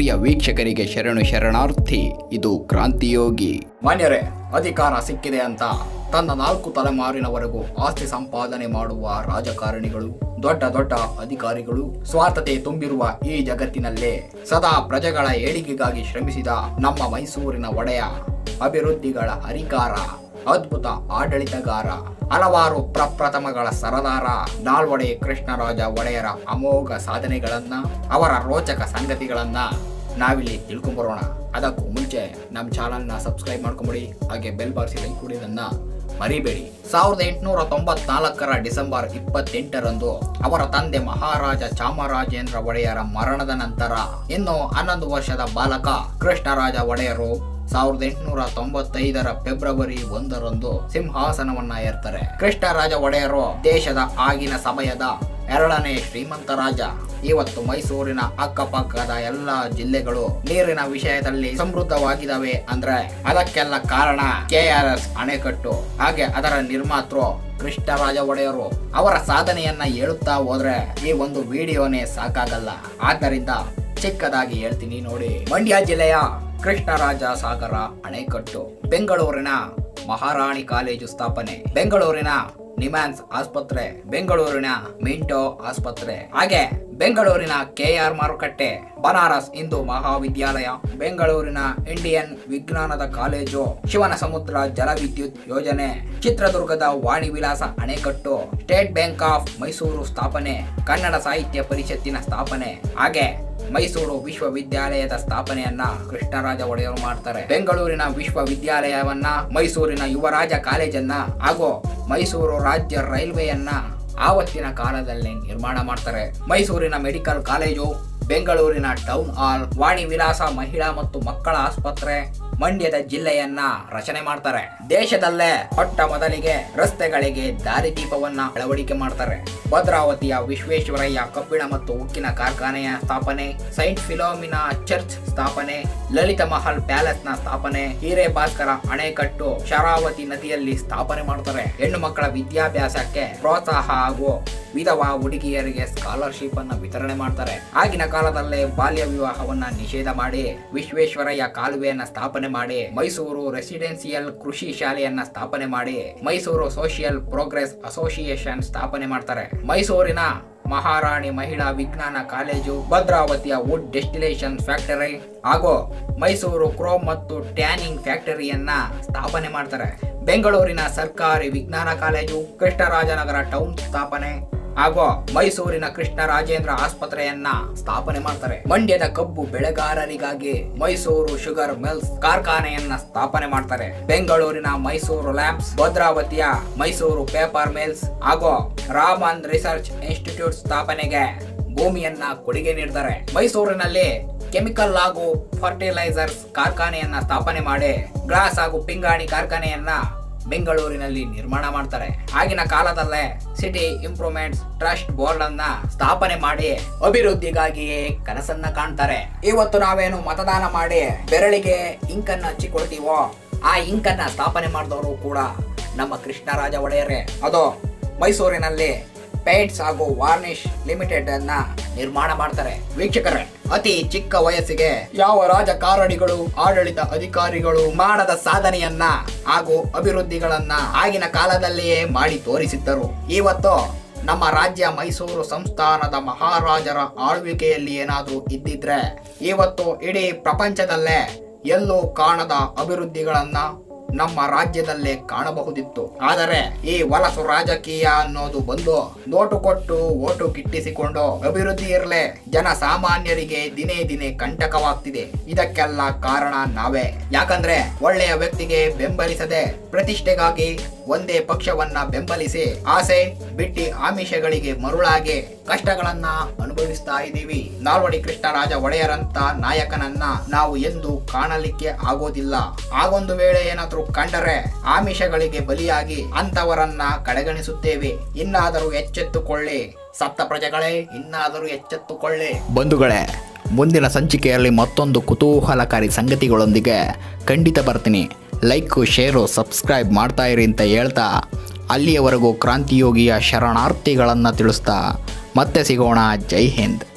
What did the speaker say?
ಪ್ರಿಯ ವೀಕ್ಷಕರಿಗೆ ಶರಣಾರ್ಥಿ. ಇದು ಕ್ರಾಂತಿಯೋಗಿ. ಮಾನ್ಯರೇ, ಅಧಿಕಾರ ಸಿಕ್ಕಿದೆ ಅಂತ ತನ್ನ 4 ತಲೆಮಾರಿನವರೆಗೂ ಆಸ್ತಿ ಸಂಪಾದನೆ ಮಾಡುವ ರಾಜಕಾರಣಿಗಳು, ದೊಡ್ಡ ದೊಡ್ಡ ಅಧಿಕಾರಿಗಳು, ಸ್ವಾರ್ಥತೆ ತುಂಬಿರುವ ಈ ಜಗತ್ತಿನಲ್ಲೇ ಸದಾ ಪ್ರಜೆಗಳ ಏಳಿಗೆಗಾಗಿ ಶ್ರಮಿಸಿದ ನಮ್ಮ ಮೈಸೂರಿನ ಒಡೆಯ, ಅಭಿವೃದ್ಧಿಗಳ ಹರಿಕಾರ, ಅದ್ಭುತ ಆಡಳಿತಗಾರ, ಹಲವಾರು ಪ್ರಪ್ರಥಮಗಳ ಸರದಾರ ನಾಲ್ವಡಿ ಕೃಷ್ಣರಾಜ ಒಡೆಯರ ಅಮೋಘ ಸಾಧನೆಗಳನ್ನ, ಅವರ ರೋಚಕ ಸಂಗತಿಗಳನ್ನ ನಾವಿಲ್ಲಿ ತಿಳ್ಕೊಂಬರೋಣ. ಅದಕ್ಕೂ ಮುಂಚೆ ನಮ್ಮ ಚಾನಲ್ನ ಸಬ್ಸ್ಕ್ರೈಬ್ ಮಾಡ್ಕೊಂಬಿಡಿ, ಹಾಗೆ ಬೆಲ್ ಬಾರಿಸಿ ಲೈಕ್ ಕೊಡೋದನ್ನ ಮರಿಬೇಡಿ. 1894ರ ಡಿಸೆಂಬರ್ 28ರಂದು ಅವರ ತಂದೆ ಮಹಾರಾಜ ಚಾಮರಾಜೇಂದ್ರ ಒಡೆಯರ ಮರಣದ ನಂತರ ಇನ್ನು 11 ವರ್ಷದ ಬಾಲಕ ಕೃಷ್ಣರಾಜ ಒಡೆಯರು 1895ರ ಫೆಬ್ರವರಿ 1ರಂದು ಸಿಂಹಾಸನವನ್ನ ಏರ್ತಾರೆ. ಕೃಷ್ಣರಾಜ ಒಡೆಯರು ದೇಶದ ಆಗಿನ ಸಮಯದ 2ನೇ ಶ್ರೀಮಂತ ರಾಜ. ಇವತ್ತು ಮೈಸೂರಿನ ಅಕ್ಕಪಕ್ಕದ ಎಲ್ಲ ಜಿಲ್ಲೆಗಳು ನೀರಿನ ವಿಷಯದಲ್ಲಿ ಸಮೃದ್ಧವಾಗಿದ್ದಾವೆ ಅಂದ್ರೆ ಅದಕ್ಕೆಲ್ಲ ಕಾರಣ KRS ಅಣೆಕಟ್ಟು, ಹಾಗೆ ಅದರ ನಿರ್ಮಾತೃ ಕೃಷ್ಣರಾಜ ಒಡೆಯರು. ಅವರ ಸಾಧನೆಯನ್ನ ಹೇಳುತ್ತಾ ಹೋದ್ರೆ ಈ ಒಂದು ವಿಡಿಯೋನೇ ಸಾಕಾಗಲ್ಲ. ಆದ್ದರಿಂದ ಚಿಕ್ಕದಾಗಿ ಹೇಳ್ತೀನಿ ನೋಡಿ. ಮಂಡ್ಯ ಜಿಲ್ಲೆಯ ಕೃಷ್ಣರಾಜ ಸಾಗರ ಅಣೆಕಟ್ಟು, ಬೆಂಗಳೂರಿನ ಮಹಾರಾಣಿ ಕಾಲೇಜು ಸ್ಥಾಪನೆ, ಬೆಂಗಳೂರಿನ ನಿಮ್ಹಾನ್ಸ್ ಆಸ್ಪತ್ರೆ, ಬೆಂಗಳೂರಿನ ಮಿಂಟೋ ಆಸ್ಪತ್ರೆ, ಹಾಗೆ ಬೆಂಗಳೂರಿನ KR ಮಾರುಕಟ್ಟೆ, ಬನಾರಸ್ ಹಿಂದೂ ಮಹಾವಿದ್ಯಾಲಯ, ಬೆಂಗಳೂರಿನ ಇಂಡಿಯನ್ ವಿಜ್ಞಾನದ ಕಾಲೇಜು, ಶಿವನ ಸಮುದ್ರ ಜಲವಿದ್ಯುತ್ ಯೋಜನೆ, ಚಿತ್ರದುರ್ಗದ ವಾಣಿ ವಿಲಾಸ ಅಣೆಕಟ್ಟು, ಸ್ಟೇಟ್ ಬ್ಯಾಂಕ್ ಆಫ್ ಮೈಸೂರು ಸ್ಥಾಪನೆ, ಕನ್ನಡ ಸಾಹಿತ್ಯ ಪರಿಷತ್ತಿನ ಸ್ಥಾಪನೆ, ಹಾಗೆ ಮೈಸೂರು ವಿಶ್ವವಿದ್ಯಾಲಯದ ಸ್ಥಾಪನೆಯನ್ನ ಕೃಷ್ಣರಾಜ ಒಡೆಯರು ಮಾಡ್ತಾರೆ. ಬೆಂಗಳೂರಿನ ವಿಶ್ವವಿದ್ಯಾಲಯವನ್ನ, ಮೈಸೂರಿನ ಯುವರಾಜ ಕಾಲೇಜನ್ನ ಹಾಗೂ ಮೈಸೂರು ರಾಜ್ಯ ರೈಲ್ವೆಯನ್ನ ಆವತ್ತಿನ ಕಾಲದಲ್ಲಿ ನಿರ್ಮಾಣ ಮಾಡ್ತಾರೆ. ಮೈಸೂರಿನ ಮೆಡಿಕಲ್ ಕಾಲೇಜು, ಬೆಂಗಳೂರಿನ ಟೌನ್ ಹಾಲ್, ವಾಣಿ ವಿಲಾಸ ಮಹಿಳಾ ಮತ್ತು ಮಕ್ಕಳ ಆಸ್ಪತ್ರೆ, ಮಂಡ್ಯದ ಜಿಲ್ಲೆಯನ್ನ ರಚನೆ ಮಾಡ್ತಾರೆ. ದೇಶದಲ್ಲೇ ಮೊಟ್ಟ ಮೊದಲಿಗೆ ರಸ್ತೆಗಳಿಗೆ ದಾರಿದೀಪವನ್ನ ಅಳವಡಿಕೆ ಮಾಡ್ತಾರೆ. ಭದ್ರಾವತಿಯ ವಿಶ್ವೇಶ್ವರಯ್ಯ ಕಬ್ಬಿಣ ಮತ್ತು ಉಕ್ಕಿನ ಕಾರ್ಖಾನೆಯ ಸ್ಥಾಪನೆ, ಸೈಂಟ್ ಫಿಲೋಮಿನಾ ಚರ್ಚ್ ಸ್ಥಾಪನೆ, ಲಲಿತ ಮಹಲ್ ಪ್ಯಾಲೇಸ್ ನ ಸ್ಥಾಪನೆ, ಹಿರೇಭಾಸ್ಕರ ಅಣೆಕಟ್ಟು ಶರಾವತಿ ನದಿಯಲ್ಲಿ ಸ್ಥಾಪನೆ ಮಾಡ್ತಾರೆ. ಹೆಣ್ಣು ಮಕ್ಕಳ ವಿದ್ಯಾಭ್ಯಾಸಕ್ಕೆ ಪ್ರೋತ್ಸಾಹ ಹಾಗೂ ವಿಧವಾ ಹುಡುಗಿಯರಿಗೆ ಸ್ಕಾಲರ್ಶಿಪ್ ಅನ್ನ ವಿತರಣೆ ಮಾಡ್ತಾರೆ. ಆಗಿನ ಕಾಲದಲ್ಲೇ ಬಾಲ್ಯ ವಿವಾಹವನ್ನ ನಿಷೇಧ ಮಾಡಿ ವಿಶ್ವೇಶ್ವರಯ್ಯ ಕಾಲುವೆಯನ್ನ ಸ್ಥಾಪನೆ ಮಾಡಿ, ಮೈಸೂರು ರೆಸಿಡೆನ್ಸಿಯಲ್ ಕೃಷಿ ಶಾಲೆಯನ್ನ ಸ್ಥಾಪನೆ ಮಾಡಿ, ಮೈಸೂರು ಸೋಷಿಯಲ್ ಪ್ರೋಗ್ರೆಸ್ ಅಸೋಸಿಯೇಷನ್ ಸ್ಥಾಪನೆ ಮಾಡ್ತಾರೆ. ಮೈಸೂರಿನ ಮಹಾರಾಣಿ ಮಹಿಳಾ ವಿಜ್ಞಾನ ಕಾಲೇಜು, ಭದ್ರಾವತಿಯ ವುಡ್ ಡೆಸ್ಟಿಲೇಷನ್ ಫ್ಯಾಕ್ಟರಿ ಹಾಗೂ ಮೈಸೂರು ಕ್ರೋಮ್ ಮತ್ತು ಟ್ಯಾನಿಂಗ್ ಫ್ಯಾಕ್ಟರಿಯನ್ನ ಸ್ಥಾಪನೆ ಮಾಡ್ತಾರೆ. ಬೆಂಗಳೂರಿನ ಸರ್ಕಾರಿ ವಿಜ್ಞಾನ ಕಾಲೇಜು, ಕೃಷ್ಣರಾಜನಗರ ಟೌನ್ ಸ್ಥಾಪನೆ ಹಾಗೂ ಮೈಸೂರಿನ ಕೃಷ್ಣರಾಜೇಂದ್ರ ಆಸ್ಪತ್ರೆಯನ್ನ ಸ್ಥಾಪನೆ ಮಾಡ್ತಾರೆ. ಮಂಡ್ಯದ ಕಬ್ಬು ಬೆಳೆಗಾರರಿಗಾಗಿ ಮೈಸೂರು ಶುಗರ್ ಮಿಲ್ಸ್ ಕಾರ್ಖಾನೆಯನ್ನ ಸ್ಥಾಪನೆ ಮಾಡ್ತಾರೆ. ಬೆಂಗಳೂರಿನ ಮೈಸೂರು ಲ್ಯಾಬ್ಸ್, ಭದ್ರಾವತಿಯ ಮೈಸೂರು ಪೇಪರ್ ಮಿಲ್ಸ್ ಹಾಗೂ ರಾಮನ್ ರಿಸರ್ಚ್ ಇನ್ಸ್ಟಿಟ್ಯೂಟ್ ಸ್ಥಾಪನೆಗೆ ಭೂಮಿಯನ್ನ ಕೊಡುಗೆ ನೀಡ್ತಾರೆ. ಮೈಸೂರಿನಲ್ಲಿ ಕೆಮಿಕಲ್ ಹಾಗೂ ಫರ್ಟಿಲೈಸರ್ಸ್ ಕಾರ್ಖಾನೆಯನ್ನ ಸ್ಥಾಪನೆ ಮಾಡಿ, ಗ್ಲಾಸ್ ಹಾಗೂ ಪಿಂಗಾಣಿ ಕಾರ್ಖಾನೆಯನ್ನ ಬೆಂಗಳೂರಿನಲ್ಲಿ ನಿರ್ಮಾಣ ಮಾಡ್ತಾರೆ. ಆಗಿನ ಕಾಲದಲ್ಲೇ ಸಿಟಿ ಇಂಪ್ರೂವ್ಮೆಂಟ್ಸ್ ಟ್ರಸ್ಟ್ ಬೋರ್ಡ್ ಅನ್ನ ಸ್ಥಾಪನೆ ಮಾಡಿ ಅಭಿವೃದ್ಧಿಗಾಗಿಯೇ ಕನಸನ್ನ ಕಾಣ್ತಾರೆ. ಇವತ್ತು ನಾವೇನು ಮತದಾನ ಮಾಡಿ ಬೆರಳಿಗೆ ಇಂಕನ್ನ ಹಚ್ಚಿಕೊಳ್ತೀವೋ, ಆ ಇಂಕನ್ನ ಸ್ಥಾಪನೆ ಮಾಡಿದವರು ಕೂಡ ನಮ್ಮ ಕೃಷ್ಣರಾಜ ಒಡೆಯರೇ. ಅದು ಮೈಸೂರಿನಲ್ಲಿ ಪೇಂಟ್ಸ್ ಹಾಗೂ ವಾರ್ನಿಶ್ ಲಿಮಿಟೆಡ್ ಅನ್ನ ನಿರ್ಮಾಣ ಮಾಡ್ತಾರೆ. ವೀಕ್ಷಕರೇ, ಅತಿ ಚಿಕ್ಕ ವಯಸ್ಸಿಗೆ ಯಾವ ರಾಜಕಾರಣಿಗಳು, ಆಡಳಿತ ಅಧಿಕಾರಿಗಳು ಮಾಡದ ಸಾಧನೆಯನ್ನ ಹಾಗೂ ಅಭಿವೃದ್ಧಿಗಳನ್ನ ಆಗಿನ ಕಾಲದಲ್ಲಿಯೇ ಮಾಡಿ ತೋರಿಸಿದ್ದರು. ಇವತ್ತು ನಮ್ಮ ರಾಜ್ಯ ಮೈಸೂರು ಸಂಸ್ಥಾನದ ಮಹಾರಾಜರ ಆಳ್ವಿಕೆಯಲ್ಲಿ ಏನಾದ್ರೂ ಇದ್ದಿದ್ರೆ ಇವತ್ತು ಇಡೀ ಪ್ರಪಂಚದಲ್ಲೇ ಎಲ್ಲೂ ಕಾಣದ ಅಭಿವೃದ್ಧಿಗಳನ್ನ ನಮ್ಮ ರಾಜ್ಯದಲ್ಲೇ ಕಾಣಬಹುದಿತ್ತು. ಆದರೆ ಈ ವಲಸು ರಾಜಕೀಯ ಅನ್ನೋದು ಬಂದು ನೋಟು ಕೊಟ್ಟು ಓಟು ಗಿಟ್ಟಿಸಿಕೊಂಡು ಅಭಿವೃದ್ಧಿ ಇರಲೇ ಜನ ಸಾಮಾನ್ಯರಿಗೆ ದಿನೇ ದಿನೇ ಕಂಟಕವಾಗ್ತಿದೆ. ಇದಕ್ಕೆಲ್ಲ ಕಾರಣ ನಾವೇ. ಯಾಕಂದ್ರೆ ಒಳ್ಳೆಯ ವ್ಯಕ್ತಿಗೆ ಬೆಂಬಲಿಸದೆ ಪ್ರತಿಷ್ಠೆಗಾಗಿ ಒಂದೇ ಪಕ್ಷವನ್ನ ಬೆಂಬಲಿಸಿ ಆಸೆ ಬಿಟ್ಟಿ ಆಮಿಷಗಳಿಗೆ ಮರುಳಾಗಿ ಕಷ್ಟಗಳನ್ನ ಅನುಭವಿಸ್ತಾ ಇದ್ದೀವಿ. ನಾಲ್ವಡಿ ಕೃಷ್ಣರಾಜ ಒಡೆಯರಂತ ನಾಯಕನನ್ನ ನಾವು ಎಂದು ಕಾಣಲಿಕ್ಕೆ ಆಗೋದಿಲ್ಲ. ಆಗೊಂದು ವೇಳೆ ಏನಾದ್ರೂ ಕಂಡರೆ ಆಮಿಷಗಳಿಗೆ ಬಲಿಯಾಗಿ ಅಂತವರನ್ನ ಕಡೆಗಣಿಸುತ್ತೇವೆ. ಇನ್ನಾದರೂ ಎಚ್ಚೆತ್ತುಕೊಳ್ಳಿ ಸಪ್ತ ಪ್ರಜೆಗಳೇ, ಇನ್ನಾದರೂ ಎಚ್ಚೆತ್ತುಕೊಳ್ಳಿ. ಬಂಧುಗಳೇ, ಮುಂದಿನ ಸಂಚಿಕೆಯಲ್ಲಿ ಮತ್ತೊಂದು ಕುತೂಹಲಕಾರಿ ಸಂಗತಿಗಳೊಂದಿಗೆ ಖಂಡಿತ ಬರ್ತೀನಿ. ಲೈಕ್, ಶೇರು, ಸಬ್ಸ್ಕ್ರೈಬ್ ಮಾಡ್ತಾ ಇರಿ ಅಂತ ಹೇಳ್ತಾ ಅಲ್ಲಿಯವರೆಗೂ ಕ್ರಾಂತಿಯೋಗಿಯ ಶರಣಾರ್ಥಿಗಳನ್ನು ತಿಳಿಸ್ತಾ ಮತ್ತೆ ಸಿಗೋಣ. ಜೈ ಹಿಂದ್.